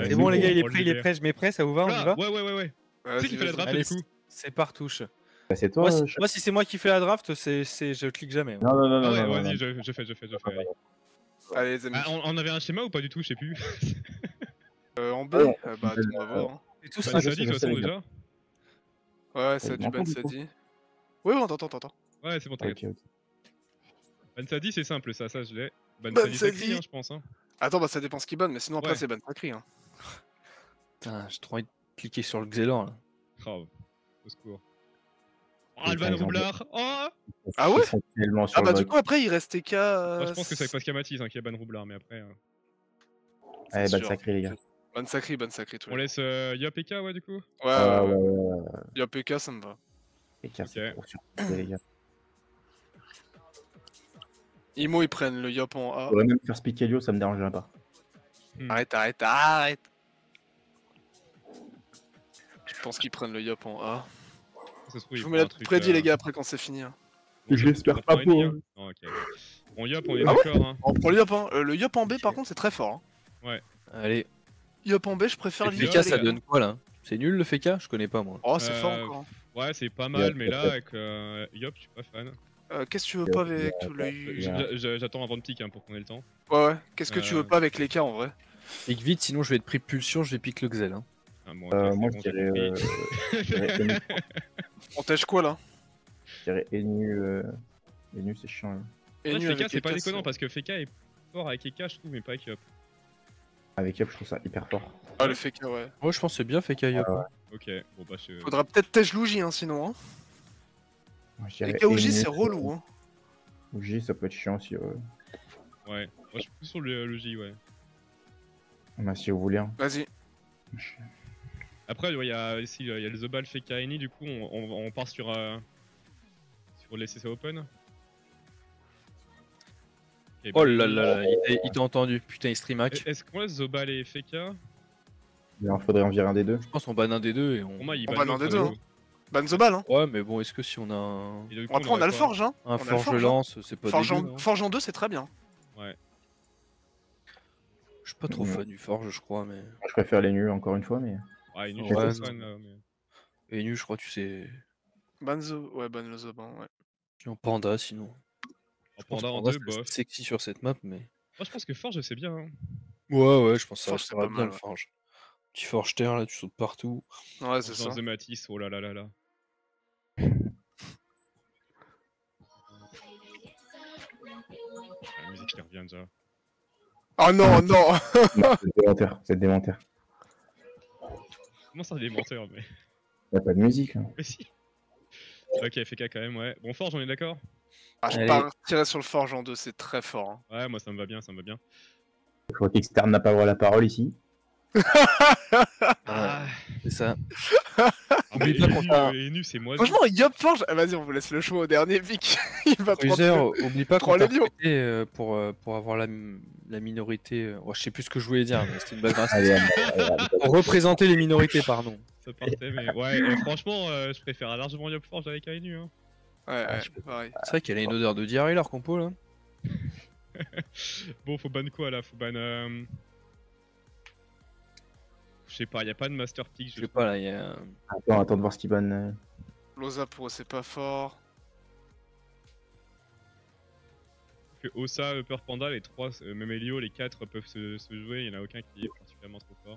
C'est bon les gars, il est prêt, je mets prêt, ça vous va, on y va? Ouais. C'est qui fait la draft Allez, du coup? c'est partouche. Bah, c'est toi. Moi, si c'est moi qui fais la draft, je clique jamais. Non, non, non, Ah non, ouais, non, vas-y, non. je fais, allez. Allez les amis. Ah, on avait un schéma ou pas du tout, je sais plus. En B, Ouais, bah on va voir. Hein. Et tout Ça ça, dit de toute façon déjà? Ouais, ça a du ban ça dit. Oui, on t'entend. Ouais, c'est bon, t'inquiète. Ok. Ban Sadi, c'est simple, ça je l'ai. Ban Ban Sadi Sadi. sacré, je pense. Hein. Attends, bah ça dépend ce qui ban, mais sinon après Ouais. c'est ban sacré. Hein. putain, j'ai trop envie de cliquer sur le Xelor là. Oh, au secours. Oh, Alban Roublard. Oh, Ah ouais? Tellement sur Ah bah le du vote. coup après il restait qu'à... Moi, je pense que c'est parce qu'il y a Mathis hein, qui a ban Roublard, mais après. Allez, c'est bah, sûr. sacré, les gars. Ban sacré tous On les laisse Yop et K, ouais, du coup? Ouais. Y'a PK, ça me va. Les gars, Ok. c'est trop sûr, les gars. Imo ils prennent le Yop en A. Je pourrais même faire speak Helio, ça me dérangerait pas. Arrête. Je pense qu'ils prennent le Yop en A. Ça se trouve, Je il vous mets prend la un petite truc, prédit les gars après quand c'est fini. Hein. bon, Je l'espère pas pour eux. Non, ok. Bon, Yop, on est Ah ouais d'accord. Hein. On prend le Yop hein. Le Yop en B par contre c'est très fort. Hein. Allez. Yop en B je préfère Le l'Yop. FK, ça donne quoi là? C'est nul le FK? Je connais pas moi. Oh c'est fort encore. Hein. Ouais, c'est pas mal, mais là, avec Yop, je suis pas fan. Qu'est-ce que tu veux pas avec le... J'attends avant de pique hein, pour qu'on ait le temps. Ouais. Qu'est-ce que tu veux pas avec les cas en vrai? Pique vite, sinon je vais être pris pulsion, je vais pique le Xel. Hein. Ah, bon, okay, Moi, bon, je dirais. On tâche quoi là? Je dirais Enu. Enu, c'est chiant. Là. Et nu Feka, avec c'est pas Eka, déconnant parce que Feka est fort avec Eka, je trouve, mais pas avec Yop. Avec Yop, je trouve ça hyper fort. Ah le Feka ouais. Moi je pense que c'est bien FK Yop. Ok, bon bah je. Faudra peut-être Tej Louji hein sinon. Hein. Moi, je Et dirais KOJ Enu, c'est relou. Hein. OG, ça peut être chiant si. Ouais, moi je suis plus sur le J, ouais. Bah, si vous voulez. Hein. Vas-y. Après, il y a ici, il y a le Zobal Feka Eni, du coup, on part sur laisser ça open. Et Oh bah, là là, il t'a entendu, putain il stream hack. Est-ce qu'on laisse Zobal et Feka? Il en faudrait en virer un des deux. Je pense qu'on banne un des deux et Pour moi, il On va banne un des deux, hein. Ban the ball hein. Ouais mais bon, est-ce que si on a un, Après on a le forge hein. un On a le forge forge, lance, c'est pas Forge dégueu. en... Hein. Forge en 2 c'est très bien. Ouais. Je suis pas trop fan du forge je crois mais... Je préfère les nus encore une fois, mais. Ouais, il Ouais, est non. fan là, mais... Et nu je crois tu sais... Banzo, ouais ban le Zoban ouais. Je suis en panda sinon. En Panda en Panda, 2, c'est bof. sexy sur cette map mais... Moi, je pense que Forge, c'est bien. Hein. Ouais je pense que ça Forge, c'est restera pas bien mal, le ouais. forge. Petit forge terre là, tu sautes partout. Ouais c'est ça. Dans The Matisse, oh là là là là. La musique qui revient déjà. Oh non Non, c'est démentaire. Comment ça, des menteurs, mais. Y'a pas de musique. Hein. Mais si. Ok, FK quand même, ouais. Bon, Forge, on est d'accord? Ah je Allez. partirais sur le forge en 2 c'est très fort. Hein. Ouais, moi ça me va bien, ça me va bien. Je crois qu'Externe n'a pas droit à la parole ici. Ah, C'est ça. mais Oublie pas qu'on t'a- nu, c'est moi. Franchement Yop Forge, vas-y on vous laisse le choix au dernier pic. Il va prendre Cruiser, le... oublie pas Prends qu'on t'a les lions. recruté pour avoir la minorité. Oh, je sais plus ce que je voulais dire, mais c'était une blague raciste. Allez. Pour représenter les minorités, pardon. Ça partait, mais ouais, franchement, je préfère largement Yop Forge avec Ainu. Hein. Ouais, Ah, ouais, je peux- pareil. C'est vrai qu'elle a une odeur de diarrhée leur compo là. Bon, faut ban quoi là? Faut ban. Je sais pas, y'a pas de Master Pick. Je sais pas là, il y a. Attends de voir ce qu'il banne. Loza pour eux c'est pas fort. Que Ossa, Upper Panda, les 3, même Elio, les 4 peuvent se jouer, y'en a aucun qui est particulièrement trop fort.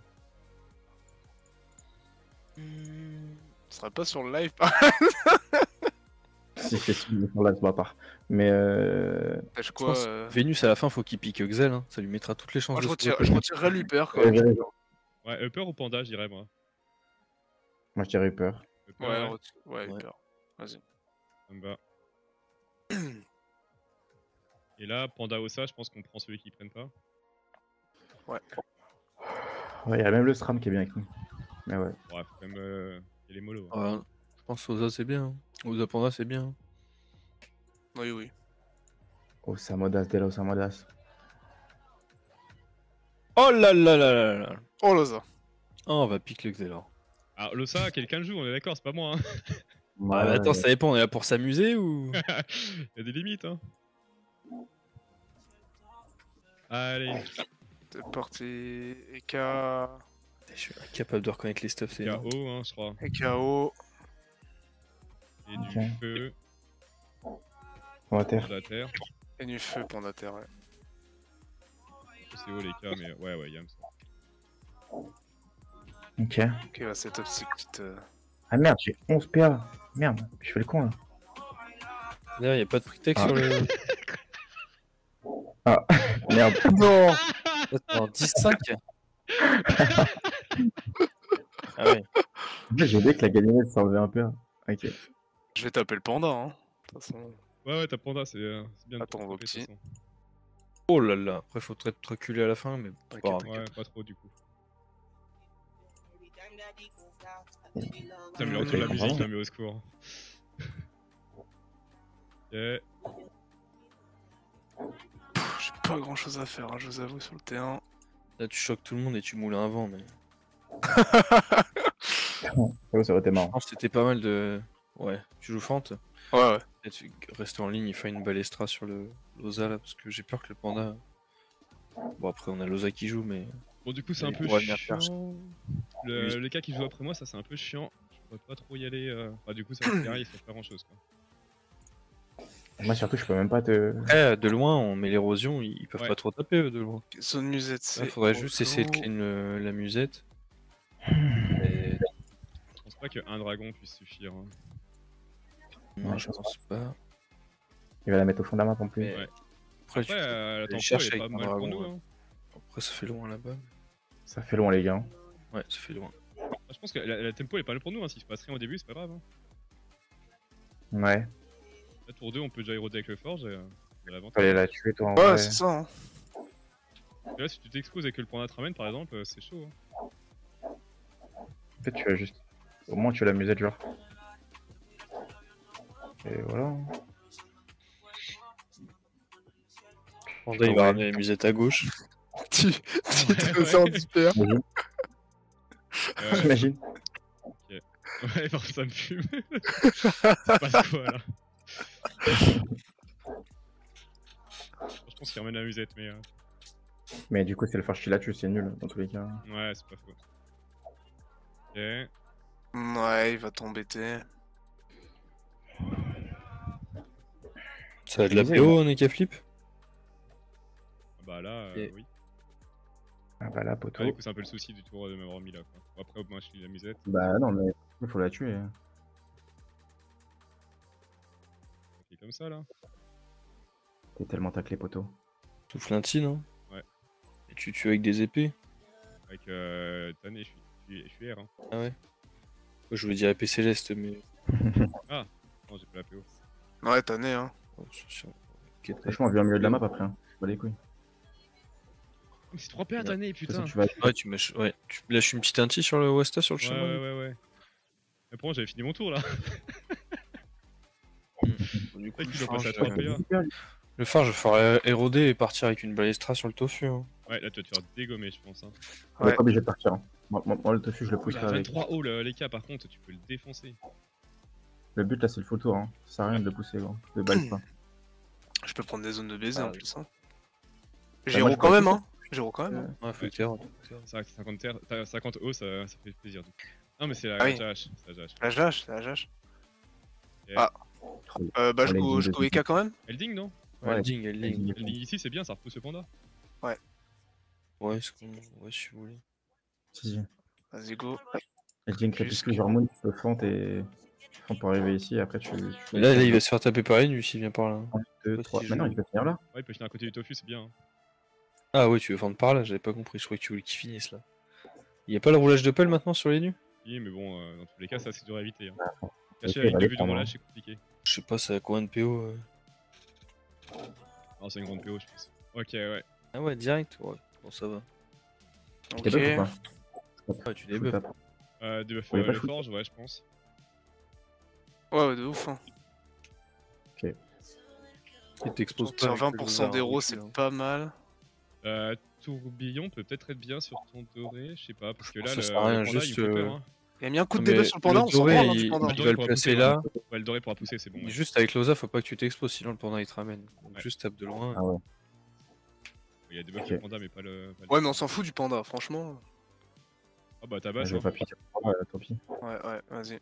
Ce serait pas sur le live Si c'est sur là, ce bâtard. Mais. Tâche Je quoi pense Vénus à la fin faut qu'il pique Xel, hein. Ça lui mettra toutes les chances Moi de se je retirerais l'Upper quand même. Ouais, Upper ou Panda, je dirais moi. Moi, je dirais peur. Upper, Ouais, Upper. Vas-y. Ça me va. Et là, Panda Ossa, je pense qu'on prend celui qui prenne pas. Ouais. Ouais, y'a même le SRAM qui est bien avec nous. Mais ouais. Ouais, faut quand même. Y a les mollos. Hein. Ouais, je pense Oza c'est bien. Hein. Oza Panda c'est bien. Hein. Oui. Osamodas, Dela Osamodas. Oh là là là là là. Oh Loza. Oh, on va pique le Xelor. Ah, l'Ossa, quelqu'un le joue, on est d'accord, c'est pas moi. Hein. Ouais, mais attends, ça dépend, on est là pour s'amuser ou. Y'a des limites, hein. Allez. C'est parti. Eka. Je suis incapable de reconnaître les stuffs, c'est énorme. KO, hein, je crois. Et KO. Et Ok. du feu, On va terre. de la terre. Et du feu pour notre terre, ouais. C'est haut les cas, mais ouais, Yams. Ok. Ok, bah c'est top si petite. Ah merde, j'ai 11 PA. Merde, je fais le con là. D'ailleurs, il a pas de prix Ah. sur le. Merde. Non. Attends, 10-5. Ah ouais. En fait, j'ai dit que la galinette s'enlevait un PA. Ok. Je vais taper le panda, hein. De toute façon. Ouais, t'as panda, c'est bien de Attends, taper, vos de toute petits. façon. Oh là là. Après, faut peut-être reculer à la fin, mais c'est pas T'inquiète, grave. Ouais, pas trop du coup. Mm. Putain, mais le retour de la musique, là, mais au secours. Ok. J'ai pas grand chose à faire, hein, je vous avoue, sur le terrain. Là, tu choques tout le monde et tu moules un vent, mais. Oh, ça aurait été Je marrant. pense que c'était pas mal de. Ouais, tu joues Fante. Ouais, ouais. Peut-être rester en ligne, il fait une balestra sur le Loza là, parce que j'ai peur que le panda. Bon, après, on a Loza qui joue, mais. Bon, du coup, c'est un Il peu pourra venir faire chiant. Le cas qui joue après moi, ça c'est un peu chiant. Je pourrais pas trop y aller. Bah, du coup, ça va faire, il fait pas grand chose quoi. Moi surtout, je peux même pas te. Après, de loin, on met l'érosion, ils peuvent Ouais. pas trop taper eux, de loin. Zone musette, Là, c'est. faudrait juste essayer de auto. clean la musette. Et... Je pense pas qu'un dragon puisse suffire. Hein. Non, Ouais, je pense pas. Il va la mettre au fond de la map en plus. Mais Ouais. après, Après, la tempo cherche elle est pas avec un mal pour dragon, nous. ouais. Hein. Après, ça fait loin là-bas. Ça fait loin, les gars. Ouais, ça fait loin. Bah, je pense que la tempo elle est pas mal pour nous. Hein. S'il se passe rien au début, c'est pas grave. Hein. Ouais. Là, tour 2, on peut déjà éroder avec le forge. Et, on a l'avantage. Fallait la tuer, toi. En Ouais, vrai. c'est ça, hein. Et là, si tu t'exposes et que le panda te ramène par exemple, c'est chaud. Hein. En fait, tu vas juste. Au moins, tu vas la musette, genre. Et voilà. Panda, il va ramener la musette à gauche. Tu Ouais, te sors du père. Imagine. J'imagine. Ouais, par ça me fume. C'est pas quoi là. Je pense qu'il ramène la musette, mais. Mais du coup, c'est le forge qui la tue, c'est nul dans tous les cas. Ouais, c'est pas faux. Ok. Ouais, il va t'embêter. Ça a de la PO, Neka Flip. Bah là, Et- oui. Ah bah là, poteau. Ah, du coup, c'est un peu le souci du tour de m'avoir mis là. Quoi. Bon, après, moi, je lis la musette. Bah non, mais il faut la tuer. Ok, comme ça là. T'es tellement taclé, poteau. Tout flinty, non? Ouais. Et tu tues avec des épées? Avec Tané, je suis R. Hein. Ah ouais? Moi, je voulais dire épée céleste, mais. Non, j'ai pas la PO. Ouais, t'as né, hein. Oh, ok, Franchement, on vient au milieu de la map après. Hein. Pas les couilles. Mais c'est 3 PA Tané, De toute façon, putain. tu vas. Ouais, tu lâches une petite inti sur le Westa sur le Ouais, chemin. ouais. Mais pour moi, j'avais fini mon tour là. Du coup, Mec, le il doit passer à phare, 3 PA. le phare, je ferai éroder et partir avec une balestra sur le tofu. Hein. Ouais, là, tu vas te faire dégommer, je pense. Hein. On est Ouais. pas obligé de partir. Hein. Moi, le tofu, je le Il pousse a pas avec. 23 hauts, les cas, par contre, tu peux le défoncer. Le but là, c'est le full tour. Hein. Ça sert à rien de le pousser, gros. De balle pas. Je peux prendre des zones de baiser Ah, en oui. plus, hein. moi, Géro je quand peux même, aussi. hein. Géro quand même, hein. Ouais, faut Ouais. le terre. Ça, 50 terre, 50 hauts, ça fait plaisir. Du coup. Non, mais c'est la Ah oui. JH. C'est la JH. La JH, la JH. Et- Ah. Bah, On je les go dit de EK quand même. Elding, non? Ouais, Ouais. ding, elle ding. Elding ici, c'est bien, ça repousse le panda. Ouais, si vous voulez. Si. Vas-y, go. Et Jing crépuscule, genre Moon, tu peux fente et. Fente pour arriver ici, et après tu. Mais là, il va se faire taper par lui s'il vient par là. 2, pas 3. si Mais non, je- il peut finir là. Ouais, il peut finir à côté du tofu, c'est bien. Hein. Ah ouais, tu veux fendre par là, j'avais pas compris, je croyais que tu voulais qu'il finisse là. Il y a pas le roulage de pelle maintenant sur les nus? Oui, mais bon, dans tous les cas, ça c'est dur à éviter. Hein. Ok, Cacher on avec va 2 les vues de prendre, roulage, hein. c'est compliqué. Je sais pas, ça a combien de PO Alors, c'est une grande PO, je pense. Ok, ouais. Ah ouais, direct? Ouais, bon, ça va. T'es Ok. buff ou pas Ouais, tu Full débuffes. tap. Debuff On est pas le fou. forge, ouais, je pense. Ouais, de ouf, hein. Il t'expose Tire pas. avec le 20% loser, d'héros, hein, c'est hein. pas mal. Tourbillon peut peut-être être bien sur ton doré, je sais pas, parce que Je là, pense le, que ça sert à rien, le panda, juste, il me fait peur. Hein. Il a mis un coup de Mais DB sur le panda, le on s'en doré, branle, hein, du il- panda. il va le pourra placer pousser, là. Ouais, le doré pourra pousser, c'est bon. Ouais. Juste avec Loza, faut pas que tu t'exposes, sinon le panda il te ramène. Donc Ouais. juste tape de loin. Ah ouais. Il y a des buffs Ok. le panda, mais pas le. Ouais, mais on s'en fout du panda, franchement. Ah bah tabasse, Je vais hein. pas piquer. Tant pis. Ouais, vas-y.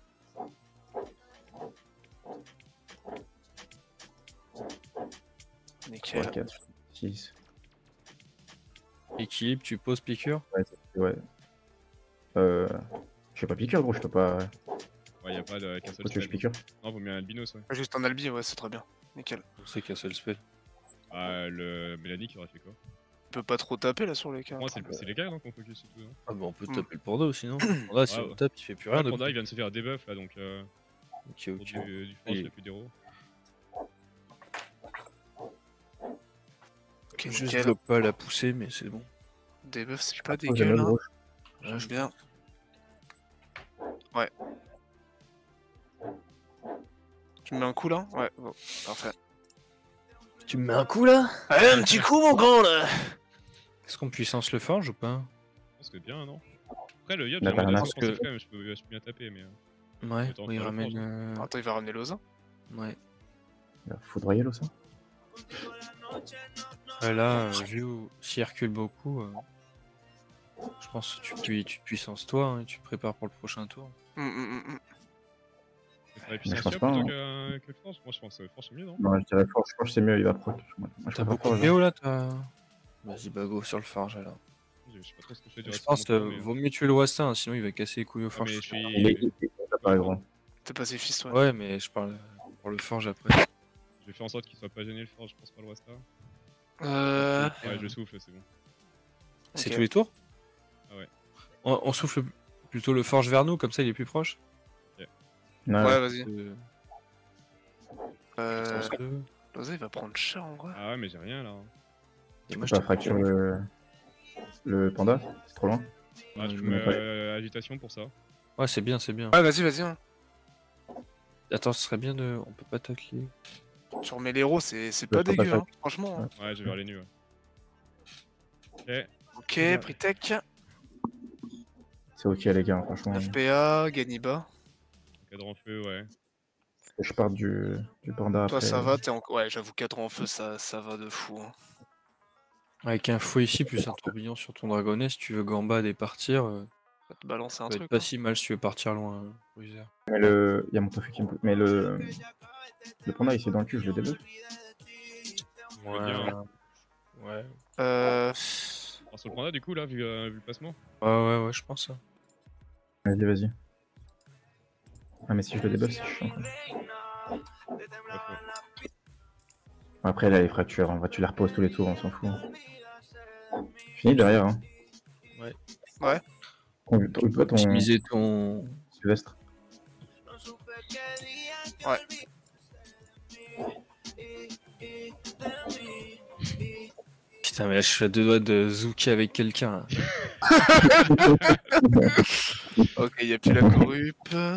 Nickel. 3, 4, 6. Équilibre, tu poses piqûre. Ouais. Je fais pas piqueur, gros, je peux pas. Ouais, y'a pas qu'un seul Pourquoi tu veux que je spell. piqueur? Non, vaut mieux un albinos, ouais. Juste un albi, ouais, c'est très bien. Nickel. On sait qu'un seul spell. Ah, le Mélanie qui aurait fait quoi? Tu peux pas trop taper là sur les cartes. Moi, c'est les gars, non, qu'on focus surtout. Hein. Ah bah on peut Hmm. taper le panda aussi, non? Le panda, si Ouais, on ouais. tape, il fait plus Ouais, rien le de panda, il vient de se faire debuff là, donc Ok, pour ok. du force, Et- le plus d'héros. Ok, Je nickel. bloque pas la poussée, mais c'est bon. Debuff, c'est pas J'aime dégueu bien le là. gros. J'aime bien. Ouais. Tu me mets un coup là? Ouais, bon, parfait. Tu me mets un coup là? Allez, un petit coup mon grand là! Est-ce qu'on puissance le forge ou pas? Je pense que bien, non? Après, le Yop, Bah, j'ai t'as un rien à mode faire. offensif quand même, je peux bien taper, mais. Ouais, Attends, oui, il faire le ramène. forge. Attends, il va ramener l'osa. Ouais. Il va foudroyer l'eau, ça. Ouais, là, vu s'il recule beaucoup, je pense que tu te puissances toi hein, et tu te prépares pour le prochain tour. Tu ferais je puissance pense Yop pas, plutôt hein. que le forge? Moi, je pense forge c'est mieux, non? Non, je dirais forge, je pense que c'est mieux, il va proc. Moi, je T'as préfère beaucoup de forge, hein. PO là, t'as. Vas-y, bah go sur le forge alors. Je sais pas trop ce que je fais du Je reste pense de mon que tour, mais- vaut mieux tuer le Wasta, hein, sinon il va casser les couilles au Ouais, forge. mais je suis. Il est pas gros. T'es pacifiste, ouais. Ouais, mais je parle pour le forge après. Je vais faire en sorte qu'il soit pas gêné le forge, je pense pas le Wasta. Ouais. Ouais, je souffle, c'est bon. C'est Ok. tous les tours? Ah ouais. On souffle plutôt le forge vers nous, comme ça il est plus proche. Ouais, Ouais, vas-y. Puissance 2. L'osa, il va prendre cher en vrai. Ah ouais, mais j'ai rien là. Et je moi peux je pas fracture le panda, c'est trop loin. Ah, je je peux me- mettre agitation pour ça. Ouais, c'est bien, c'est bien. Ouais, vas-y. Hein. Attends, ce serait bien de. On peut pas tacler. Tu remets l'héros, c'est Ouais, pas faut pas dégueu, faire- hein. Franchement. hein. Ouais, je vais vers les nus. Ouais. Ok. Ok, prix tech, C'est ok, les gars, franchement. FPA, Ganiba. Cadre en feu, ouais. Je pars du panda Toi, après. ça va, t'es en... Ouais, j'avoue, 4 ans en feu, ça va de fou. Hein. Avec un fouet ici, plus un tourbillon sur ton dragonnet, si tu veux gambad et partir, Ça te balancer un ça va être truc. pas hein. si mal si tu veux partir loin, Bruiser. Mais il y a mon tofu qui me pousse. Mais le panda, il s'est dans le cul, je le débuff. veux bien. Ouais. Alors sur le panda, du coup, là, vu le placement. Ouais, je pense ça. Vas-y. Ah, mais si je le débuff, c'est chiant. Pas faux. Après, là, les fractures, en vrai, tu les reposes tous les tours, on s'en fout. Fini derrière, hein. Ouais. Toi, ton Optimiser ton. Sylvestre. Ouais. Putain, mais là, je suis à deux doigts de zouker avec quelqu'un. Ok, y a plus la corrup.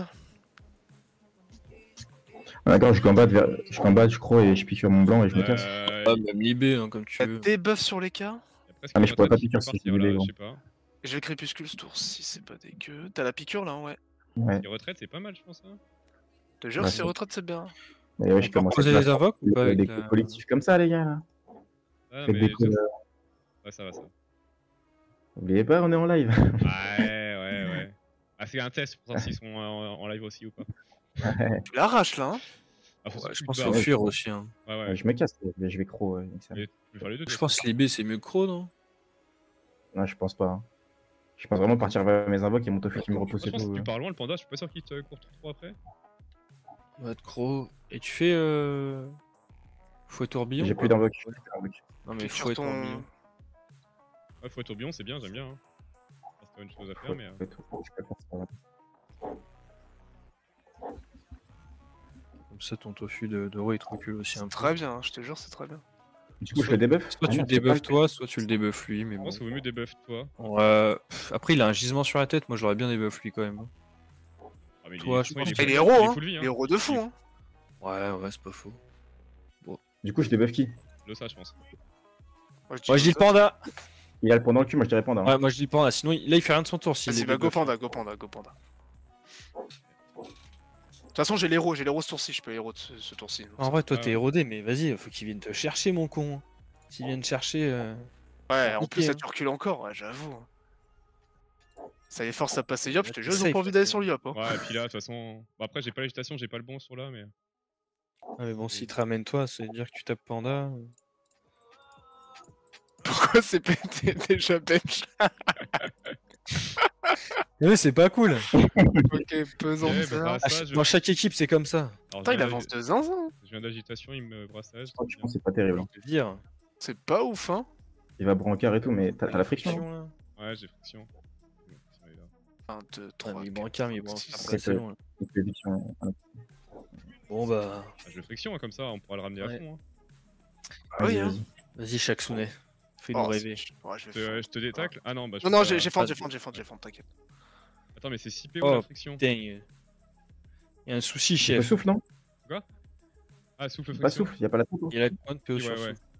D'accord, je combat, je crois, et je pique sur mon blanc et je me casse. Ah, même libé, hein, comme tu Y'a veux. des buffs sur les cas. Ah, mais je pourrais pas piquer si je voulais, Je gros. sais pas. Et j'ai le crépuscule ce tour si c'est pas dégueu. T'as la piqûre là, ouais. Ouais. Les retraites, c'est pas mal, je pense. Hein. Je te jure, Ouais, si c'est- retraite, c'est bien. Mais ouais, On je peut commence reposer à les invoques ou pas des avec coups la... collectifs comme ça, les gars, là. Ah, Faites mais. des coups, Ouais, ça va, ça va. Oubliez pas, on est en live. Ouais. Ah, c'est un test pour savoir s'ils sont en live aussi ou pas. Tu l'arraches là, hein. Ah, faut Ouais, je surtout pense que qu'il tu faut fuir aussi. Hein. Ouais. Je me casse, je vais croc. Mais tu peux faire les deux. Je pense que libé c'est mieux que Croc, non? Non, je pense pas. Hein. Je pense vraiment partir vers mes invoques et mon tofu qui me repousse et Franchement, si tout. tu pars loin, le panda, je suis pas sûr qu'il te court trop après. Ouais, de Croc. Et tu fais fouet tourbillon? J'ai quoi plus d'invoques. Non, mais Tu fouet tires tourbillon. Ouais, faut tourbillon, c'est bien, j'aime bien. Hein. C'est pas une chose à faire, mais. Je peux faire ça. Comme ça, ton tofu d'euro il te recule aussi un C'est peu. très bien, hein, je te jure, c'est très bien. Du coup, je le débuff. Soit tu le débuffes toi, soit tu le débuffes lui, mais Je bon. pense qu'il vaut mieux débuff toi. Après, il a un gisement sur la tête, moi j'aurais bien débuff lui quand même. Ah, mais Toi, il je est- pense il est que- Et les full- héros, il est hein. full vie, Les héros de fou, hein. Ouais, c'est pas faux. Du coup, je débuff qui? L'ossa, je pense. Moi, Moi je dis le panda! Il a le pont dans le cul, moi je dirais panda. Hein. Ouais, moi je dis le panda, sinon là il fait rien de son tour. Vas-y, va go panda. De toute façon, j'ai l'héros ce tour-ci, je peux héros de ce tour-ci. En vrai, toi Ah. t'es érodé, mais vas-y, faut qu'il vienne te chercher, mon con. S'il vient te chercher. Ouais, en plus, compliqué, ça hein. te recule encore, ouais, j'avoue. Ça les force à passer Yop, je te jure, ils ont Safe, pas envie d'aller là, sur le Yop. Hein. Ouais, et puis là, de toute façon. Bon, après, j'ai pas l'agitation, j'ai pas le bon sur là, mais. Ah, mais bon, s'il te ramène toi, ça veut dire que tu tapes Panda. Pourquoi c'est pété déjà bench? Mais c'est pas cool. Ok, pesant. Ouais, ça. brassage. Dans chaque équipe, c'est comme ça. Alors, Putain, je il viens avance d'agi- de zinzin. je viens d'agitation, il me brassage. Je pense que c'est pas terrible. Hein. Je veux dire. C'est pas ouf, hein. Il va brancard et tout, mais t'as la friction. Friction, là. Ouais, j'ai friction. Friction est là. 1, 2, Ah, 3. mais il brancard, mais il brancard, six. pas assez loin. là. Donc, l'éviction, Bon, bah. Ah, je veux friction, hein, comme ça, on pourra le ramener Ouais. à fond. Hein. Ah oui, vas-y, hein. vas-y. Vas-y, Shaksune. Fais-nous Oh, rêver. ouais, je vais Je te détacle. Ah non, bah je Non, peux non, pas- j'ai pas fend, t'inquiète. Attends, mais c'est 6 PO Oh, la friction. Putain. Il y a un souci, C'est pas chef. souffle, non? Ah, souffle C'est pas friction. souffle, y'a pas la souffle. Il y a combien de PO Oui, sur ouais, ouais. souffle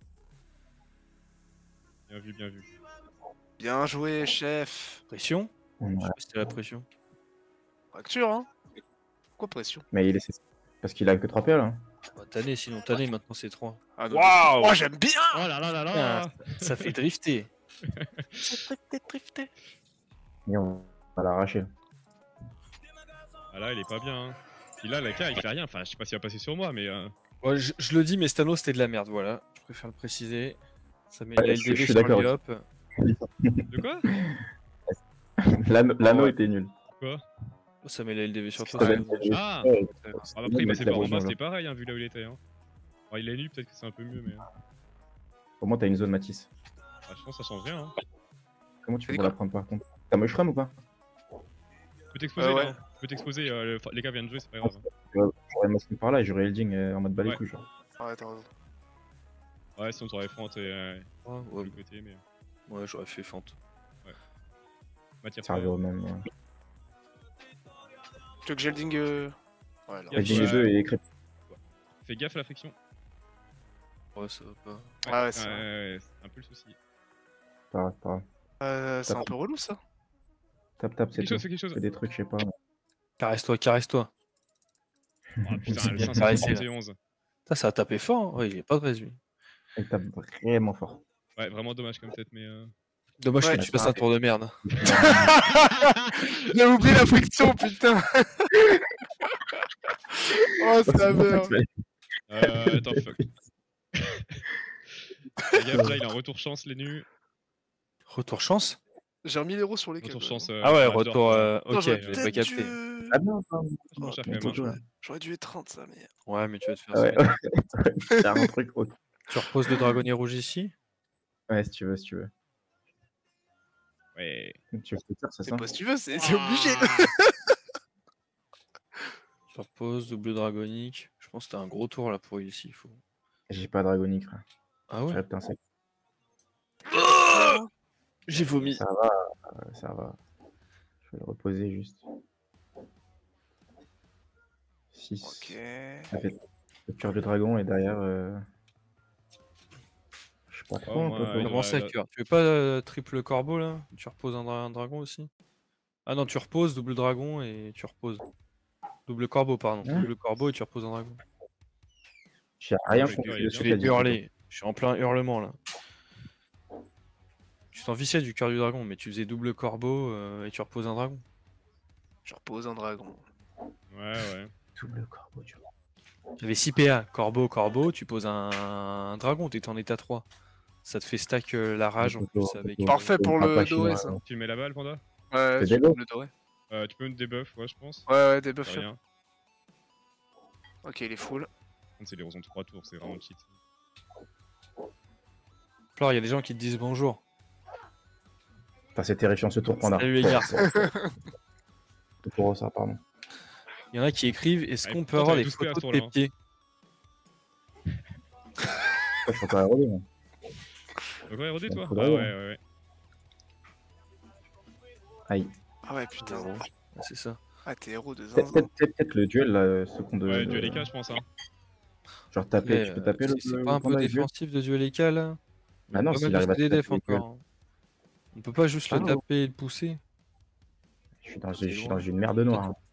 Bien vu, bien vu. Bien joué, chef. Pression Je Ouais. sais pas si c'était la pression. Fracture, hein. Pourquoi pression? Mais il est. Parce qu'il a que 3 PL. Hein. Bah, tanné, sinon tanné, maintenant c'est 3. Ah, non, Waouh. Oh, j'aime bien. Oh là là là là. Ça fait drifter. Drifté. Et on va l'arracher. Ah là, il est pas bien. Hein. Puis là, la K, il fait rien. Enfin, je sais pas s'il va passer sur moi, mais. Ouais, je le dis, mais Stano c'était de la merde, voilà. Je préfère le préciser. Ça met Ouais, la je LDV suis sur d'accord le Yop. De quoi? L'anneau Ouais. était nul. Quoi? Ça met la LDV sur toi. Ça c'est va bon. être- Ah. Ouais, Ah, bah après, il mec, passait la par en rouge, bas, là. c'était pareil, hein, vu là où il était. Hein. Alors, il est nu, peut-être que c'est un peu mieux, mais. Au moins, t'as une zone Matisse. Ah, je pense que ça change rien. Hein. Comment tu C'est peux quoi la prendre par contre? T'as mushroom ou pas? Tu peux t'exposer, ouais. là. Hein. Tu peux t'exposer. Les gars viennent de jouer, c'est pas grave. J'aurais mushroom par là et j'aurais Elding en mode balai Ouais. couilles, genre. Ouais, t'as raison. Ouais, sinon t'aurais Front et Ouais, le côté, mais. ouais, j'aurais fait fente. Matière Ça revient au même. Tu veux que j'ai le ding Ouais, là. Yeah. Elding les deux et crêpe. Fais gaffe à la friction. Ouais, ça va pas. Ah ouais, c'est c'est un peu le souci. Pas grave. C'est un peu relou, ça. Tape, c'est Quelque tout. chose, fais quelque chose. Fais des trucs, je sais pas. Caresse-toi, caresse-toi. Ah putain, C'est le bien caressé, là. 571. Ça, ça a tapé fort. Hein. Ouais, il est pas de lui. Il tape vraiment fort. Ouais, vraiment dommage comme tête, mais. Dommage Ouais, que tu fasses un tour de merde. J'ai oublié la friction, putain. Oh, ça meurt. Attends, fuck. Fais gaffe, là, il a un retour chance, les nus. Retour chance. J'ai remis l'euro sur les Retour câbles. chance. Ah ouais, Raptor, retour. quoi. Putain, Ok, j'aurais j'avais pas peut-être capté. dû- Ah non, pas. Trop cher quand Mais même. Hein. toi, J'aurais dû étreindre ça, mais. Ouais, mais tu vas te faire Ah ouais, ça. faire un truc autre. Tu reposes le dragonnier rouge ici. Ouais, si tu veux. Ouais. Tu veux te faire, c'est C'est ça? pas si tu veux, c'est obligé. Tu reposes, double dragonique. Je pense que t'as un gros tour là pour ici. Faut... J'ai pas Dragonic, frère. Ah ouais. J'ai repté un sec. J'ai vomi. Ça va. Je vais le reposer juste. 6. Ok. Ça fait le cœur du dragon et derrière. Je sais pas trop. Oh, un moi, peu, il quoi. Comment ça, là- cœur? Tu veux pas triple corbeau là? Tu reposes un dragon aussi? Ah non, tu reposes double dragon et tu reposes. Double corbeau, pardon. Hein? Double corbeau et tu reposes un dragon. J'ai rien Je compris vais de ce Je que t'as vais dit. hurler. Je suis en plein hurlement là. Tu t'en fichais du cœur du dragon, mais tu faisais double corbeau et tu reposes un dragon. Je repose un dragon. Ouais. Double corbeau, tu vois. J'avais 6 PA, corbeau, tu poses un dragon, t'es en état 3. Ça te fait stack la rage en plus avec. Parfait pour le doré, ça. Tu mets la balle, Panda? Ouais, C'est tu dégueu. peux le doré. Tu peux me debuff, ouais, je pense. Ouais, des buffs. C'est rien. Ok, il est full. C'est l'érosion de 3 tours, c'est vraiment cheat. Alors, il y a des gens qui te disent bonjour. Putain, c'est terrifiant ce tour Panda. Salut les garçons. Le pour ça, pardon. Il y en a qui écrivent est-ce Ouais, qu'on peut pourtant, avoir t'avais les 12 PA photos sur de le tes un. pieds? Je suis encore aérodé, moi. Donc ouais, rodé toi? Faudrait, Ah ouais. ouais. Aïe. Ah ouais, putain. Ouais, c'est ça. Ah, t'es héros de Peut-être zinzin. le duel, là, seconde. Ouais, duel EK, je pense. Hein. Genre taper, Mais, tu peux taper le. c'est pas un peu Panda, le duel. défensif de duel EK là? Bah non, Pas s'il mal arrive à de te DDF taper le duel. encore. Hein. On peut pas juste Ah le non. taper et le pousser. Je suis dans C'est je suis loin. dans une merde noire. hein.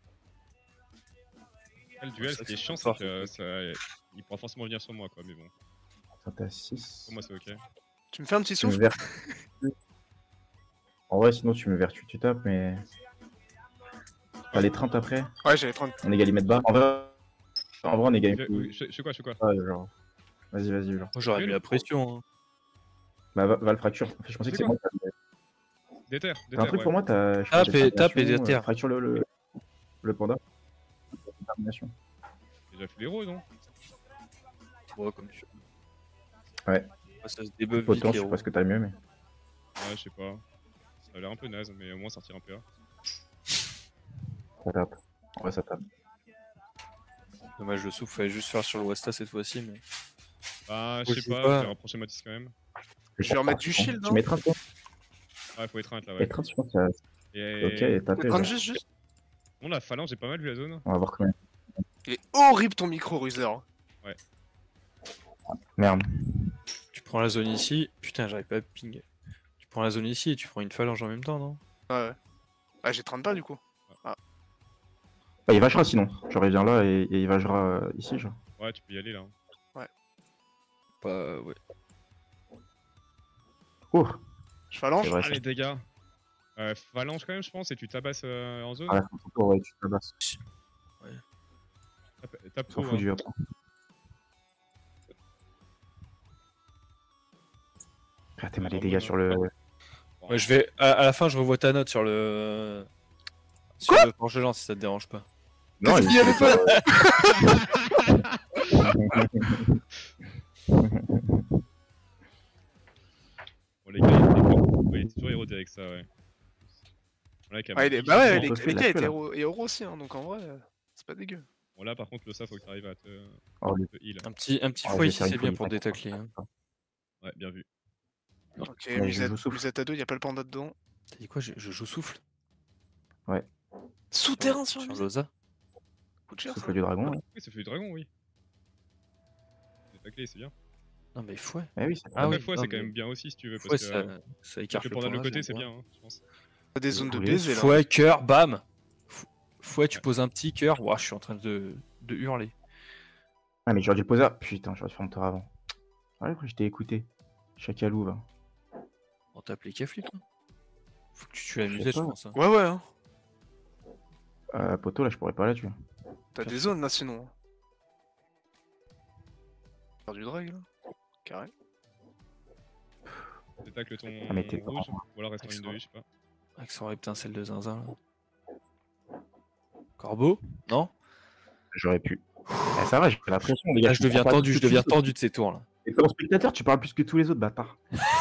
Le duel, ça, ce qui est c'est chiant, fort, c'est que il pourra forcément venir sur moi, quoi. Mais bon, Quand t'as 6. pour moi, c'est ok. Tu me fais un petit souffle? En vrai, sinon tu me vertus, tu tapes, mais. T'as les 30 après. Ouais, j'avais 30. On est galimètre bas. En vrai, on est galimètre. Je fais quoi, Genre. Vas-y, genre. Moi, j'aurais mis la pression. Hein. Bah, va le fracture. En fait, je pensais que c'est moi. Déter, T'as un truc pour moi, t'as. Tape et déterre. Fracture le panda. Détermination. J'ai déjà fait les roses, non? Ouais, comme tu Ouais. Ça se débuffe vite, Autant, je les sais pas ce que t'as le mieux, mais. Ouais, je sais pas. Ça a l'air un peu naze, mais au moins sortir un PA. Ça tape. Ouais, ça tape. Dommage, le souffle fallait juste faire sur le Wasta cette fois-ci. Mais... Bah, je je sais sais pas, pas. je vais rapprocher Matisse quand même. Je vais remettre du shield, Tu non? mets 30 toi. Ouais, faut étreindre là, Et ouais. 30, je pense que ça. Et... Ok, et taper. 30 genre. juste. Bon, la phalange, j'ai pas mal vu la zone. On va voir combien. Il est horrible ton micro, Ruser. Merde. Tu prends la zone ici. Putain, j'arrive pas à ping. Tu prends la zone ici et tu prends une phalange en même temps, non? Ouais. Ah, j'ai 30 pas du coup. Bah, il vagera sinon. Genre, il vient là et il vagera ici, genre. Ouais, tu peux y aller là. Bah, ouais. Oh. Je phalange. C'est vrai, Ah, ça. les dégâts. Phalange quand même, je pense, et tu tabasses en zone. Ah, la photo, ouais, tu tabasses. Tape S'en trop. fout Hein. du après. Ah, t'es mal les dégâts sur le. Ouais, je vais. À la fin, je revois ta note sur le. Sur le planche de lance si ça te dérange pas. Non, Qu'est-ce qu'il y avait pas Bon, les gars, il est toujours érodé avec ça, ouais. Voilà, Ouais, Kamaki, bah ouais, on les peut faire gars la étaient queue, héros aussi, hein, donc en vrai, c'est pas dégueu. Bon, là, par contre, le ça, faut que t'arrives à te Oh, le- heal. Un petit Ah, foie je vais ici, faire une c'est bien folie, pour t'inquiète détacler. pas. Hein. Ouais, bien vu. Ok, Mais je joue souffle. musette à deux, y'a pas le panda dedans. T'as dit quoi? Je joue souffle? Souterrain sur Sur musette. Loza? Coûte cher, Souffle ça. du dragon. hein. Oui, ça fait du dragon, oui. Détacler, c'est bien. Non, mais fouet. Eh oui, c'est Ah Après, oui, fois, non, c'est quand mais- même bien aussi si tu veux. Fouet, Parce que ça écarte le le pendant de panda, côté, j'aime c'est bien. bien, hein, je pense. T'as des zones de voulez baiser là. Fouet, cœur, bam! Fouet, tu poses un petit cœur. Ouah, je suis en train de hurler. Ah, mais j'aurais dû le poser. Putain, j'aurais dû faire mon tour avant. Ouais, je t'ai écouté. Chacalou, va. On tape les caflips, là. Faut que tu tues la Je sais musette, je pas. pense. Hein. Ouais, hein. Poto, là, je pourrais pas là-dessus. T'as des zones là sinon. Faire du drag là. Carré. Détacle ton Ah, mais t'es rouge, pas- ou alors reste en ligne de vie, je sais pas. Avec son reptincelle de zinzin, là. Corbeau? Non? J'aurais pu. Eh, ça va, j'ai fait la pression, les gars. Ah, je deviens tendu de ces tours, là. Et comme spectateur, tu parles plus que tous les autres, bâtard.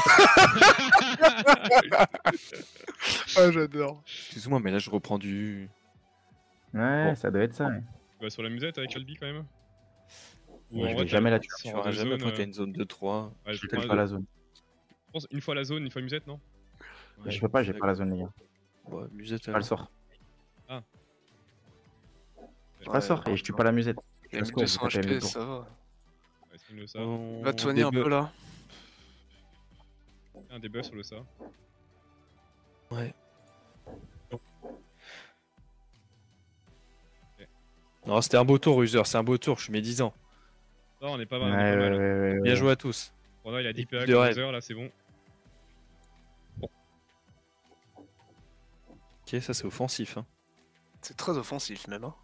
Ah, j'adore. Excuse-moi, mais là, je reprends du... Ouais, Bon. ça doit être ça. Ouais. Tu vas sur la musette avec Albi quand même. Ou Ouais, en je vrai, vais jamais là-dessus. si Tu on feras rentre jamais, zone, après, t'as une zone de 3. ouais, Je prends fais pas la zone. Je pense une fois la zone, une fois musette, non? Ouais, Je peux pas, j'ai pas la zone, les gars. Ouais, musette, J'ai pas le sort. Ah. J'ai pas le sort et je tue pas la musette. Il y a Je score, 1200 je fais HP, mes ça va. Ouais, c'est le ça. Va te soigner un peu là. Un debuff sur le ça. Ouais. Non, c'était un beau tour, User, c'est un beau tour, je suis médisant. Non, on est pas Ouais, mal. on est pas mal. ouais. Bien joué à tous. Bon, là, il a 10 Équipe PA, de rêve. 15 heures, là, c'est bon. Ok, ça c'est offensif. Hein. C'est très offensif même. Hein.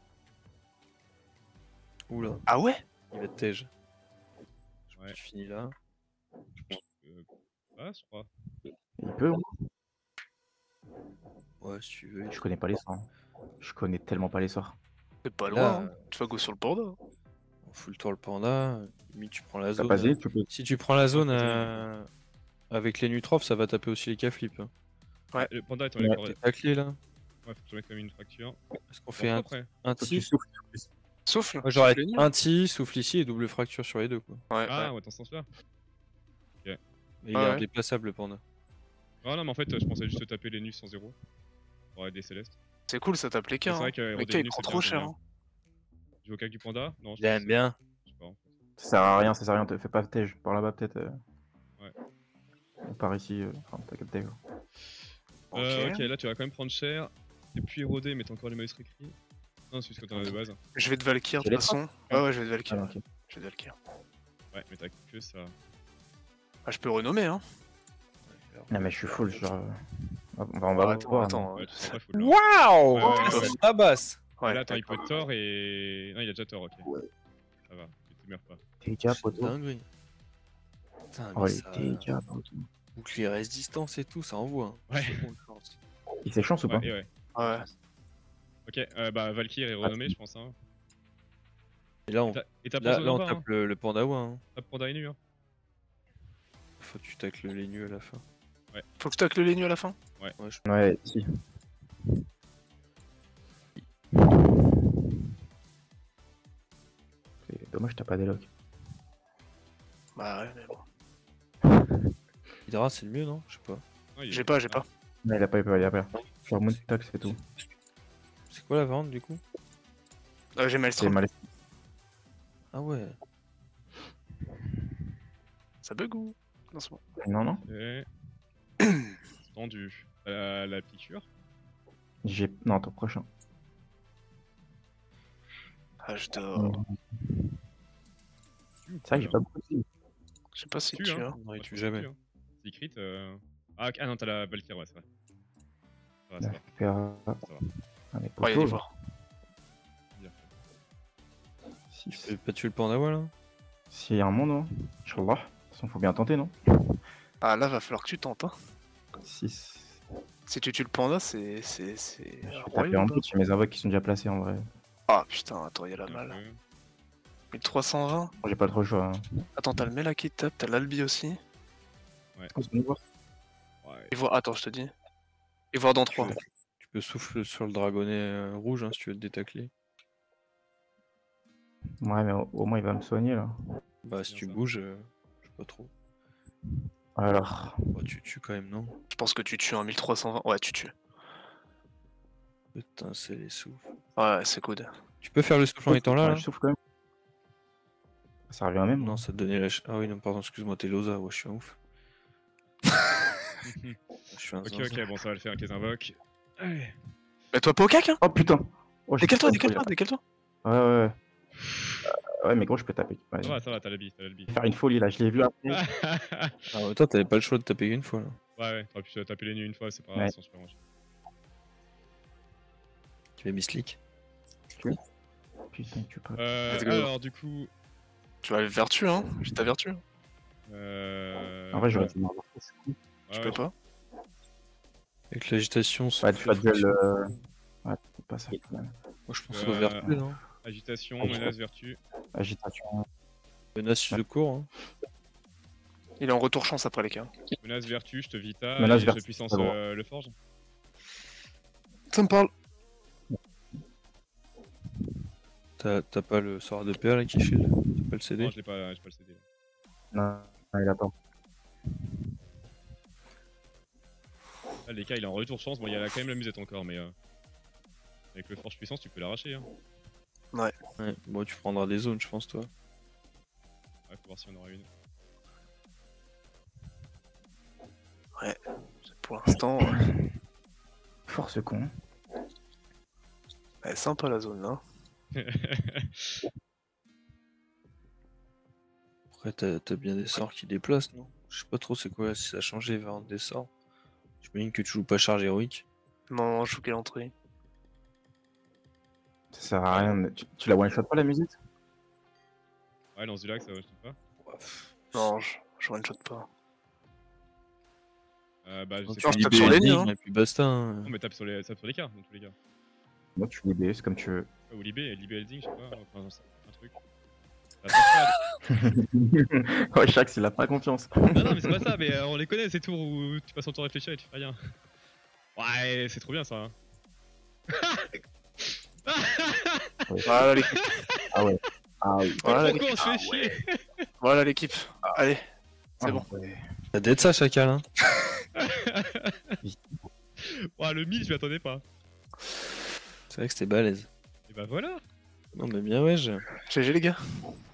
Oula, Ah ouais? il va te tège. Ouais. Tu finis là. Ah, je crois. Il peut. Hein. Ouais, si tu veux. Je connais pas les sorts. Hein. Je connais tellement pas les sorts. C'est pas Là, loin. Hein. Tu vas go sur le panda. On fout le tour le panda. Limite, tu prends la T'as zone. pas zé, tu peux. Si tu prends la zone pas avec les nutrophes, ça va taper aussi les caflips. Hein. Ouais. Le panda est en Ouais. d'accord. T'es taclé là. Ouais, faut que je mette quand même une fracture. Est-ce qu'on fait un Après. Faut que tu tis? souffles. Souffle. Moi j'aurais Souffle, un tis, souffle ici et double fracture sur les deux quoi. Ouais, Ah, ouais. ouais, dans ce sens-là. Mais il Ouais, est ouais. indéplaçable le panda. Ah non, mais en fait, je pensais juste taper les nus sans zéro. Pour aider Céleste. C'est cool, ça tape les C'est cas. vrai Hein. que Le Rodé cas il Nus, prend c'est trop bien, cher. j'aime Hein. Tu veux au cas du panda? Non, je J'aime bien. Je sais pas. En fait. Ça sert à rien, ça sert à rien. Te fais pas tège. Par là-bas, peut-être. Ouais. On part ici. Enfin, t'as capté. Quoi. Ok, là, tu vas quand même prendre cher. Et puis érodé, mais t'as encore les maïs récris. Non, c'est juste que t'en as de base. Je vais te Valkyr de J'ai toute les façon. Ouais, je vais te Valkyr. Ah, ok. Je vais te Valkyr. Ouais, mais t'as que ça. Ah, je peux renommer, hein. Non, mais je suis full, genre. On va Attends, voir. attends. Ouais, après, faut le Waouh Ouais, ouais, C'est ouais. pas basse. Ouais, Là, attends, il d'accord. peut Thor et. Non, il a déjà Thor, ok. Ça va, tu te meurs pas. Dégâts, C'est poteau. dinguerie. Putain, Oh, mais les ça... dégâts, poteau. Bouclier résistance et tout, ça envoie. Hein. Ouais. Seconde chance. Il s'est chance ou pas? Ouais, et ouais. Ouais. Ok, bah Valkyrie est renommée, je pense. Hein. Et là, on, Et t'as là, pas là, on bas, hein. tape le pandawa. Hein. Tape Panda est nu, hein. Faut que tu tacles les nus à la fin. Faut que je tacle les nus à la fin. Ouais, je... Ouais, si. C'est dommage, t'as pas d'éloc. Bah ouais, mais bon. Hydra, c'est le mieux, non? Je sais pas. Non, il J'ai est- pas, j'ai pas. Mais il a pas eu peur, il a peur. Sur Moon Tax, c'est tout. C'est quoi la vente du coup? J'ai C'est Maelstrom. mal. Ah ouais. Ça bug ou? Non, c'est bon. Non, non. Et... tendu. La piqûre. J'ai. Non, ton prochain. Ah, je dors. C'est vrai que j'ai pas beaucoup de filles. Je sais pas si Tu, tu hein. as. Non, il Moi, je tue pense jamais. que tu, hein. C'est crit. Ah non, t'as la Valkyrie, ouais, c'est vrai. Ça va, ça va. Faire. Ça va. Allez, Ouais, poteau. y voir. Bien. Tu peux pas tuer le pandawa là? S'il y a un monde, hein. Inch'Allah. De toute façon, faut bien tenter, non? Ah, là, va falloir que tu tentes. Hein. 6. Si tu tues le panda, c'est. Je vais taper royal en ou pas bout, j'ai mes invoques qui sont déjà placés en vrai. Ah putain, attends, y'a la Un malle. peu. 1320. J'ai pas trop le choix. Hein. Attends, t'as le Mela qui tape, t'as l'Albi aussi. Ouais. Et voir, attends, je te dis. Et voir dans 3. Tu peux souffler sur le dragonnet rouge hein, si tu veux te détacler. Ouais, mais au moins il va me soigner là. Bah si Bien tu ça. bouges, je sais pas trop. Alors. Bah, tu tues quand même, non? Je pense que tu tues un 1320. Ouais, tu tues. Putain, c'est les souffles. Ouais, c'est good. Tu peux faire le souffle en étant là, Ouais, là? je souffle quand même. Ça revient même. Non, ça te donnait la... Ah oui, non, pardon, excuse-moi, t'es Loza, ouais, je suis un ouf. Je suis un Ok, zinzin. ok, bon, ça va le faire avec les invoques. Allez. Mets-toi pas au cac, hein. Oh putain. Oh, j'ai Décale-toi, pas décale-toi, de- décale-toi. Ouais, ouais, ouais. Ouais, mais gros, je peux taper. Ouais. Ça va, t'as la bille, t'as la bille. Faire une folie là, je l'ai vu après. Ah, mais toi, t'avais pas le choix de taper une fois, là. Ouais, t'aurais pu taper les nuits une fois, c'est pas Ouais. grave, ils sont super range. Tu fais mislick. Putain, tu peux. Let's go. Alors, du coup. Tu vas aller vertu, hein. J'ai ta vertu. En vrai, j'aurais ouais, été mort. ouais, Tu peux pas. Avec l'agitation, Ouais, souffle, tu vas duel. friction. Ouais, c'est pas ça quand même. Moi, je pense au vertu, non? Agitation, Ok. menace, vertu. Agitation. Menace de cours, hein. Il est en retour chance après les cas. Menace, vertu, je te vita. Menace, et vertu, je puissance c'est bon. le forge. Ça me parle. T'as pas le sort de PA là qui shield? T'as pas le CD? Non, j'ai pas le CD. Non, il a pas. Là, les cas, il est en retour chance. Bon, il y a quand même la musette encore, mais. Avec le forge puissance, tu peux l'arracher. Hein. Ouais, bon, tu prendras des zones, je pense, toi. Ouais, faut voir si on aura une. Pour l'instant, Force con. elle est sympa la zone là. Après, t'as bien des sorts qui déplacent, non? Je sais pas trop c'est quoi, si ça a changé vers des sorts. J'imagine que tu joues pas charge héroïque. Non, je joue quelle entrée. Ça sert à rien. Tu la one shot pas la musique? Ouais, lance du lac, ça va, je sais pas. Non, je one shot pas. Bah, je sais Tu pas. je tape libères sur les l'énigme, nids, hein. et puis basta. Hein. Non, mais tape sur les cas, dans tous les cas. Moi, tu libères, c'est comme tu veux. Ou Libé Elding, je sais pas. Enfin, un truc. La passade. Ouais, Shax, il a pas confiance. Non, mais c'est pas ça, mais on les connaît, ces tours où tu passes ton temps à réfléchir et tu fais rien. Ouais, c'est trop bien ça. Hein. Voilà l'équipe. Ah ouais. Ah oui. Voilà Pourquoi l'équipe. on se fait chier? Voilà l'équipe. Allez, c'est Ah, bon. ouais. T'as d'être ça, chacal, hein. Ouais, le 1000, je m'y attendais pas. C'est vrai que c'était balèze. Et bah voilà. Non, mais bien, ouais, GG les gars.